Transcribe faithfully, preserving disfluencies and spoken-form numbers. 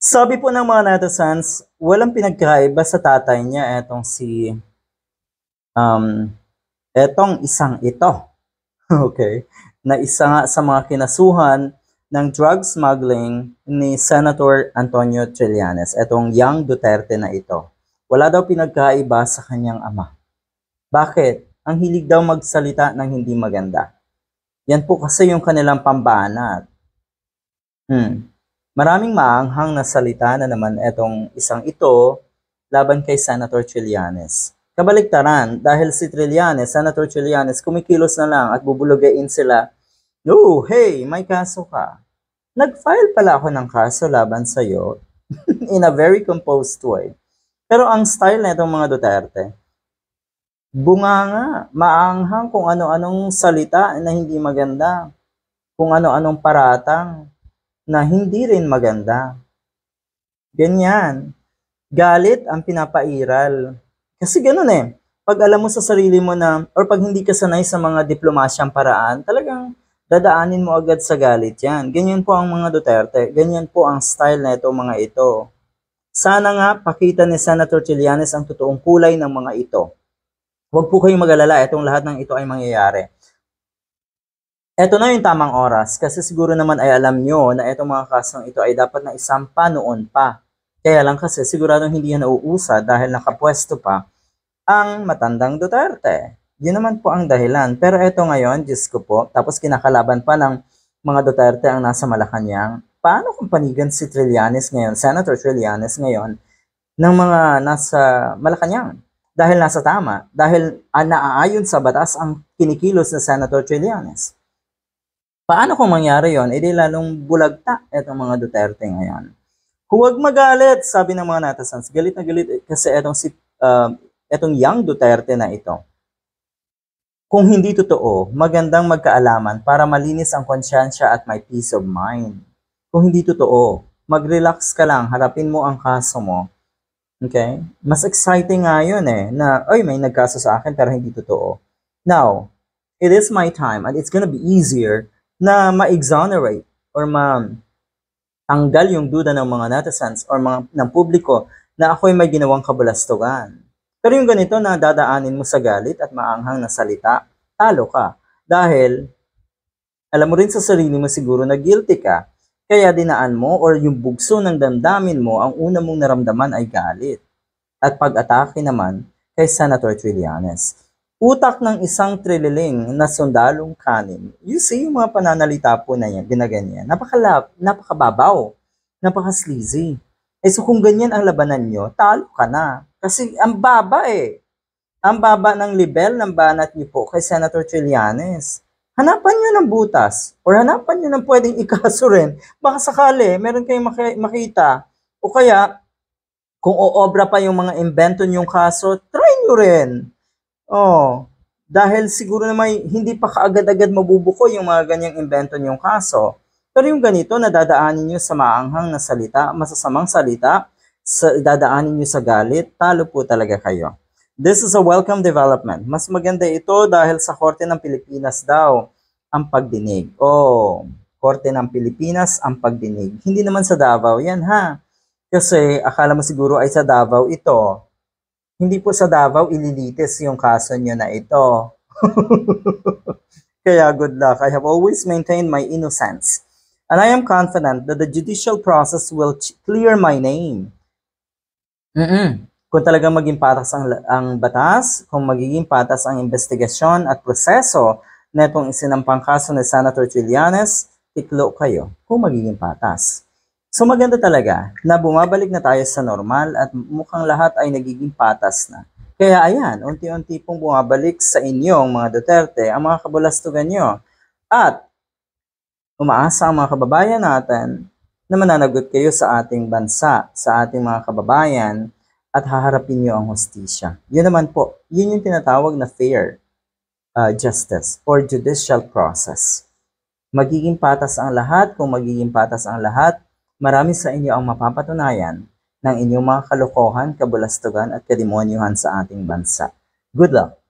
Sabi po ng mga netizens, walang pinagkaiba sa tatay niya etong si um etong isang ito. Okay? Na isa nga sa mga kinasuhan ng drug smuggling ni Senator Antonio Trillanes, etong Young Duterte na ito. Wala daw pinagkaiba sa kanyang ama. Bakit? Ang hilig daw magsalita ng hindi maganda. Yan po kasi yung kanilang pambanat. Hmm. Maraming maanghang na salita na naman etong isang ito laban kay Senator Trillanes. Kabaliktaran, dahil si Trillanes, Senator Trillanes, kumikilos na lang at bubulugain sila, "Oh, hey, may kaso ka. Nag-file pala ako ng kaso laban sa'yo," in a very composed way. Pero ang style na itong mga Duterte, bunganga, maanghang kung ano-anong salita na hindi maganda, kung ano-anong paratang na hindi rin maganda. Ganyan. Galit ang pinapairal. Kasi ganun eh. Pag alam mo sa sarili mo na, or pag hindi ka sanay sa mga diplomasyang paraan, talagang dadaanin mo agad sa galit yan. Ganyan po ang mga Duterte. Ganyan po ang style na itong mga ito. Sana nga pakita ni Senator Trillanes ang totoong kulay ng mga ito. Huwag po kayong mag-alala. Itong lahat ng ito ay mangyayari. Ito na yung tamang oras kasi siguro naman ay alam nyo na itong mga kasong ito ay dapat na isampa noon pa. Kaya lang kasi siguradong hindi yan nauusa dahil nakapwesto pa ang matandang Duterte. Yun naman po ang dahilan. Pero ito ngayon, Diyos ko po, tapos kinakalaban pa ng mga Duterte ang nasa Malacanang. Paano kung panigan si Trillanes ngayon, Senator Trillanes ngayon, ng mga nasa Malacanang? Dahil nasa tama, dahil uh, naaayon sa batas ang kinikilos na Senator Trillanes. Paano kung mangyari yon? E di lalong bulagta itong mga Duterte ngayon. Huwag magalit, sabi ng mga netizens. Galit na galit kasi itong, si, uh, itong Young Duterte na ito. Kung hindi totoo, magandang magkaalaman para malinis ang konsyensya at may peace of mind. Kung hindi totoo, mag-relax ka lang, harapin mo ang kaso mo. Okay? Mas exciting nga yun eh, na, ay, may nagkaso sa akin pero hindi totoo. Now, it is my time and it's gonna be easier na ma-exonerate or ma-tanggal yung duda ng mga netizens or mga, ng publiko na ako'y may ginawang kabalastugan. Pero yung ganito na dadaanin mo sa galit at maanghang na salita, talo ka. Dahil, alam mo rin sa sarili mo siguro na guilty ka, kaya dinaan mo or yung bugso ng damdamin mo, ang una mong naramdaman ay galit. At pag-atake naman kay Senator Trillanes. Utak ng isang trililing na sundalong kanin. You see, yung mga pananalita po na yan, ginaganyan. Napakalab, napakababaw, napaka-sleazy. Eh so kung ganyan ang labanan nyo, talo ka na. Kasi ang baba eh. Ang baba ng level ng banat nyo po kay Senator Trillanes. Hanapan nyo ng butas or hanapan nyo ng pwedeng ikaso rin. Baka sakali, meron kayong makita. O kaya, kung oobra pa yung mga invento nyong kaso, try nyo rin. Oh, dahil siguro na may hindi pa kaagad-agad mabubuko yung mga ganyang invento niyong kaso. Pero yung ganito, nadadaanin niyo sa maanghang na salita, masasamang salita, sa, dadaanin niyo sa galit, talo po talaga kayo. This is a welcome development. Mas maganda ito dahil sa Korte ng Pilipinas daw ang pagdinig. Oh, Korte ng Pilipinas ang pagdinig. Hindi naman sa Davao yan ha. Kasi akala mo siguro ay sa Davao ito. Hindi po sa Davao ililitis yung kaso nyo na ito. Kaya good luck. I have always maintained my innocence. And I am confident that the judicial process will clear my name. Mm-mm. Kung talagang maging patas ang, ang batas, kung magiging patas ang investigasyon at proseso na itong isinampang kaso ni Senator Trillanes, tiklo kayo kung magiging patas. So maganda talaga na bumabalik na tayo sa normal at mukhang lahat ay nagiging patas na. Kaya ayan, unti-unti pong bumabalik sa inyong mga Duterte ang mga kabalastugan nyo. At umaasa ang mga kababayan natin na mananagot kayo sa ating bansa, sa ating mga kababayan at haharapin nyo ang hustisya. Yun naman po, yun yung tinatawag na fair uh, justice or judicial process. Magiging patas ang lahat, kung magiging patas ang lahat, marami sa inyo ang mapapatunayan ng inyong mga kalokohan, kabulastugan at kademonyuhan sa ating bansa. Good luck!